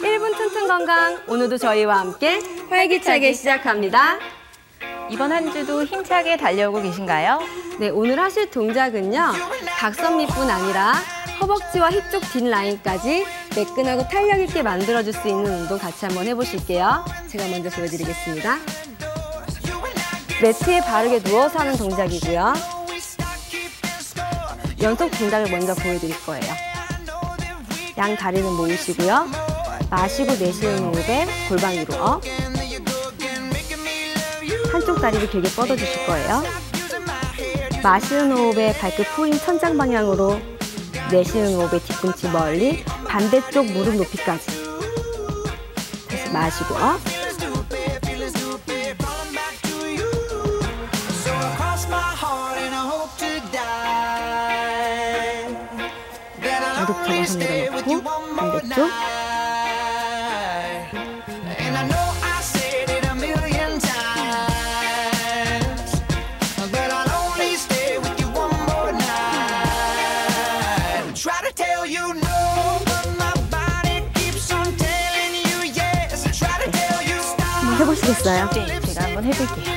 1분 튼튼 건강, 오늘도 저희와 함께 활기차게 시작합니다. 이번 한 주도 힘차게 달려오고 계신가요? 네, 오늘 하실 동작은요, 각선미뿐 아니라 허벅지와 힙 쪽 뒷라인까지 매끈하고 탄력 있게 만들어줄 수 있는 운동 같이 한번 해보실게요. 제가 먼저 보여드리겠습니다. 매트에 바르게 누워서 하는 동작이고요. 연속 동작을 먼저 보여드릴 거예요. 양 다리는 모이시고요. 마시고 내쉬는 호흡에 골반 위로 업. 한쪽 다리를 길게 뻗어주실 거예요. 마시는 호흡에 발끝 후임 천장 방향으로, 내쉬는 호흡에 뒤꿈치 멀리, 반대쪽 무릎 높이까지. 다시 마시고 업. 가득 접어서 내려놓고 반대쪽. 한번 해보시겠어요? 네, 제가 한번 해볼게요.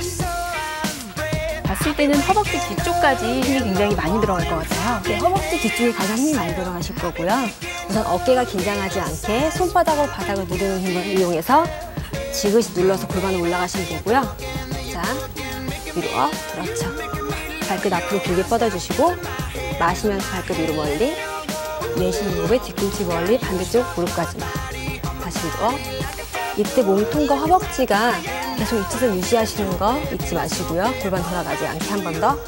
봤을 때는 허벅지 뒤쪽까지 힘이 굉장히 많이 들어갈 것 같아요. 네, 허벅지 뒤쪽에 가장 힘이 많이 들어가실 거고요. 우선 어깨가 긴장하지 않게 손바닥으로 바닥을 누르는 힘을 이용해서 지그시 눌러서 골반을 올라가시면 되고요. 자, 위로 업. 그렇죠. 발끝 앞으로 길게 뻗어주시고, 마시면서 발끝 위로 멀리, 내쉬는 호흡에 뒤꿈치 멀리, 반대쪽 무릎까지만. 다시 위로 업. 이때 몸통과 허벅지가 계속 이쪽을 유지하시는 거 잊지 마시고요. 골반 돌아가지 않게 한 번 더.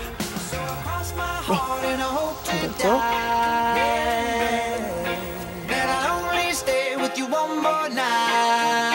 네, 반대쪽. one more night.